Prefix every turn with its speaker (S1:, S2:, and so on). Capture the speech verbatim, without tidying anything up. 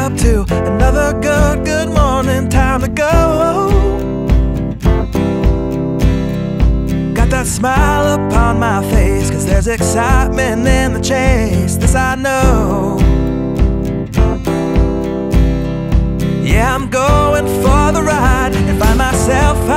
S1: up to another good, good morning. Time to go. Got that smile upon my face, cause there's excitement in the chase. This I know. Yeah, I'm going for the ride and find myself